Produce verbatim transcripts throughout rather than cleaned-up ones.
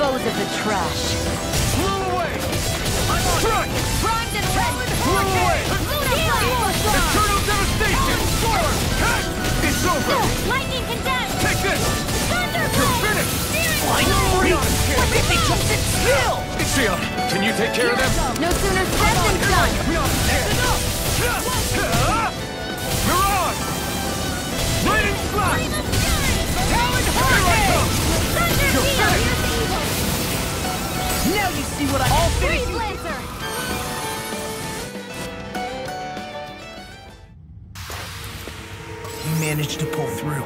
dispose of the trash. Blew away! Strike! Bronze and red! Blew away! Eternal devastation! Forward! It's over! Lightning condemned! Take this! Thunder You're finished! Finally! What did they just sit still? Xion, can you take care of them? No sooner said than done! Mirage! Raining Flash! Talon Hurricane! Thunder You're Deal! finished! Now you see what I... I'll finish Freeze you! Lancer! You managed to pull through.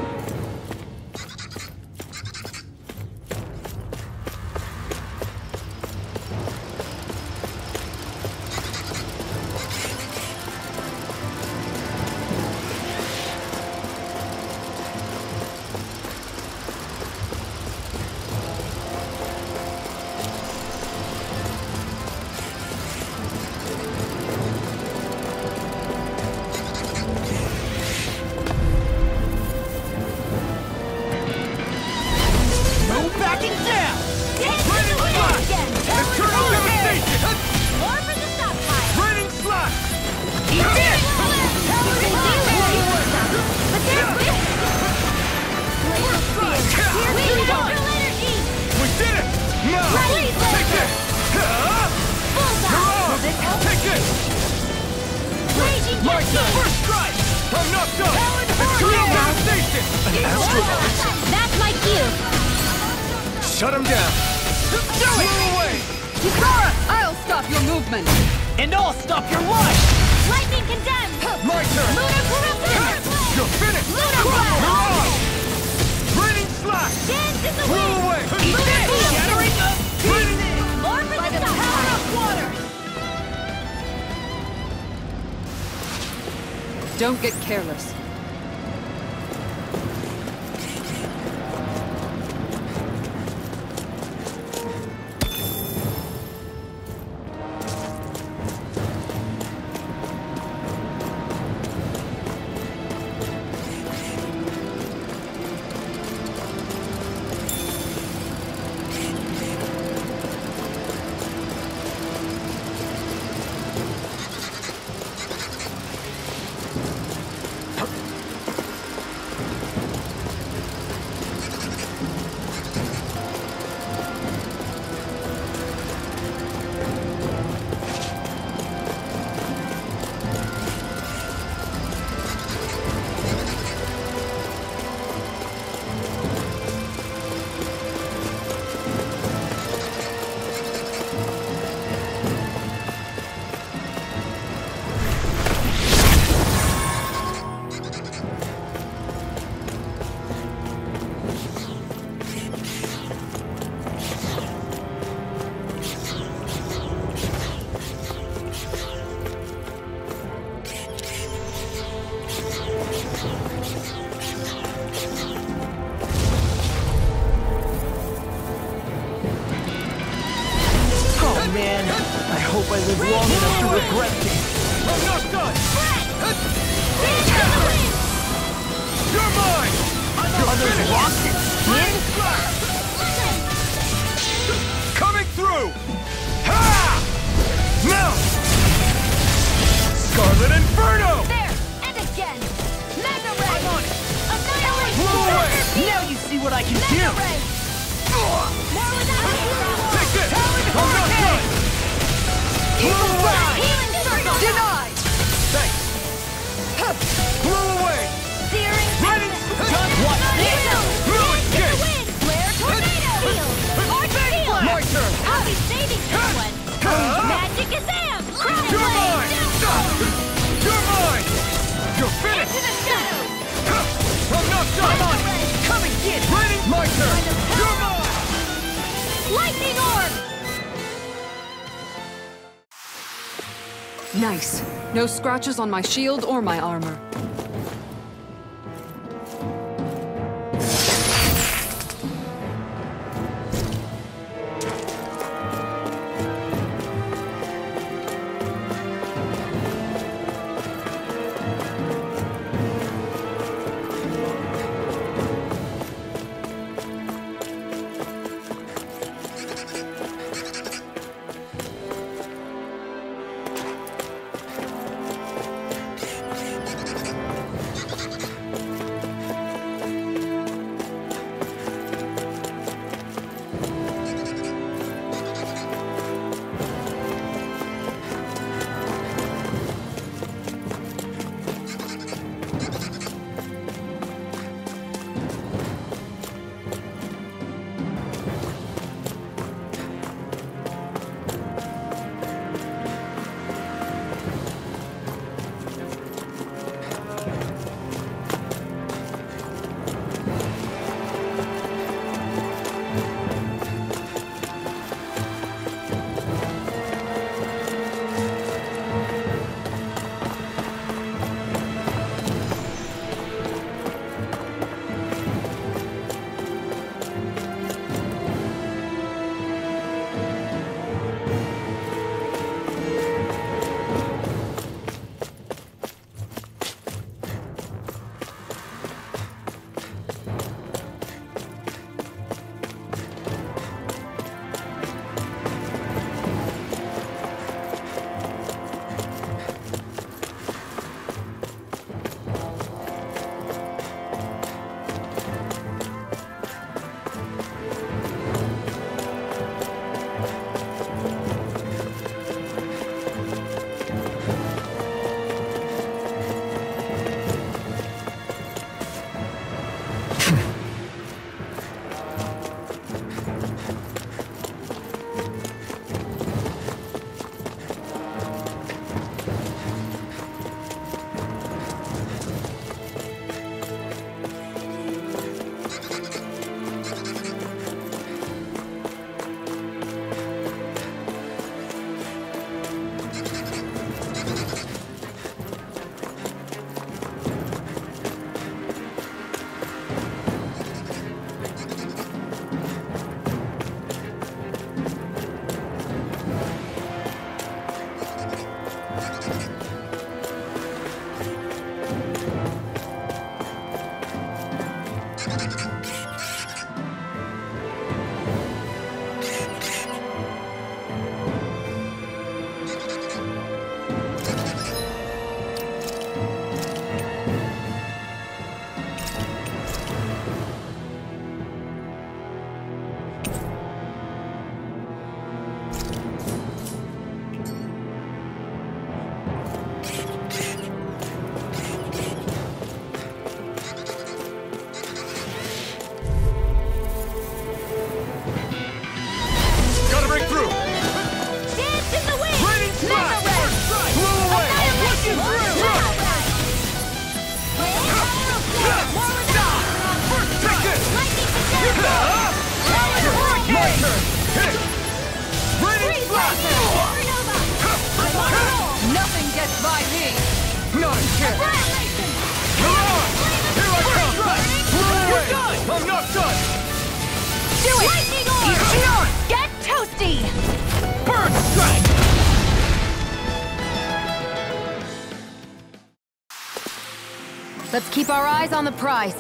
That's my cue! Shut him down! Do it! away! Kusara, I'll stop your movement! And I'll stop your life! Lightning condemned! My turn! Lunar corruption! You're finished! Lunar blast! Mirage! Raining Slash! Dance in the Blew wind! away! Lunar field! Shattering the Raining... More for the power of water! Don't get careless. Man, I hope I live long enough to regret this. I'm not done! Dance in the wind! You're mine! Are those rockets? Raining Slash! Coming through! Ha! Now! Scarlet Inferno! There! And again! Mega Ray! I'm on it! Annihilation! Blow away! Now you see what I can Mega do! Ray! More without a Take this! I'm not done! Blow away! Healing circle! Denied! Thanks! Blow away! Searing Raining... What's this? Through escape! wind! Flare tornado! Field! Arc field! My turn! I'll be saving this one! Magic Kazam! Crown You're blade! mine! You're mine! You're finished! Into the shadows! I'm not done! I'm on it! Come and get it! Raining... My turn! You're mine! Lightning orb! Nice. No scratches on my shield or my armor. Let's keep our eyes on the prize.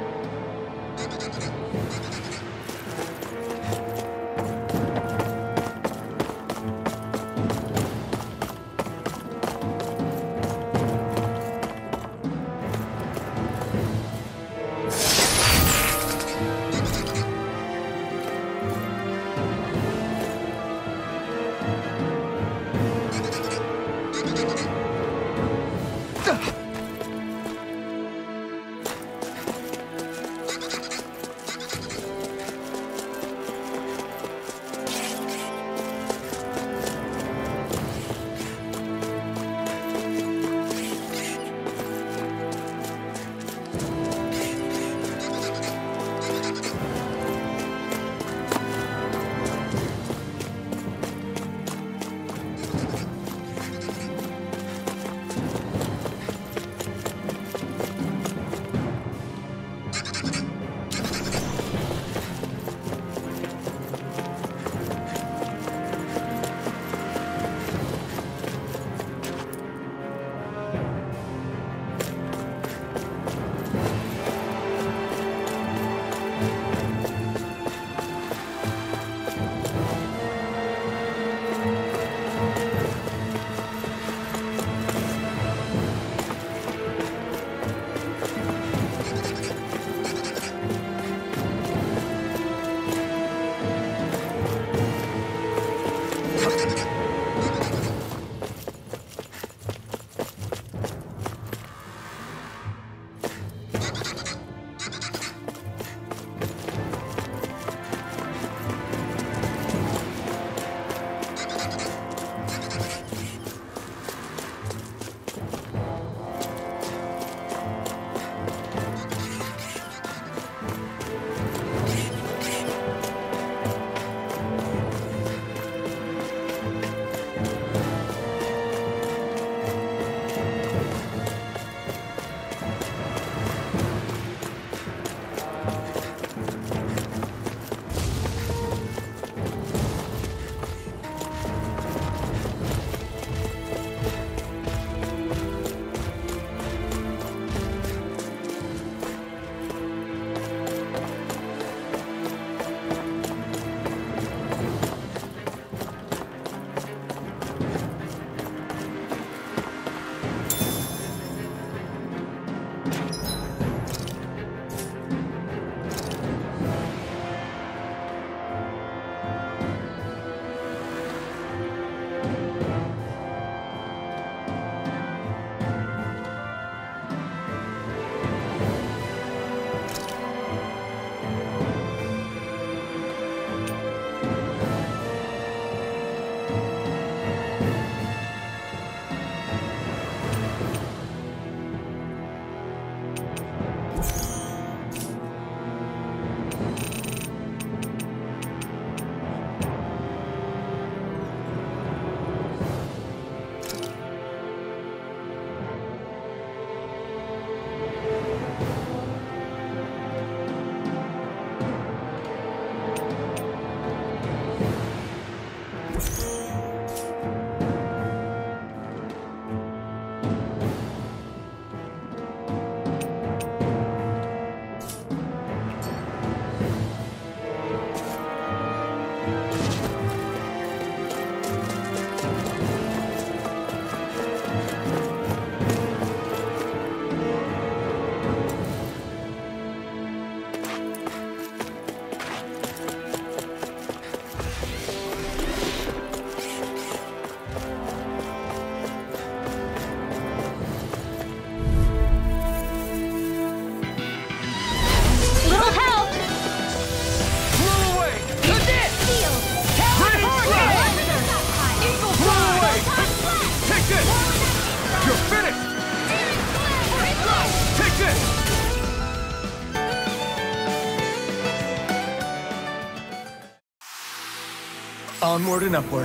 Onward and upward.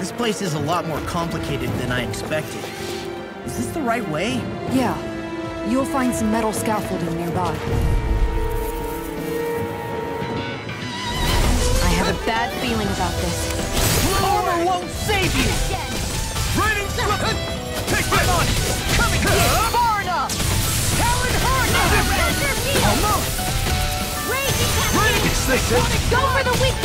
This place is a lot more complicated than I expected. Is this the right way? Yeah. You'll find some metal scaffolding nearby. I have a bad feeling about this. Armor won't save you! Raining Slip! Take that on! Coming here! Far enough! Talon Hurricane! Almost! Almost! Raging Raining Cascade! Slip! Go for the weak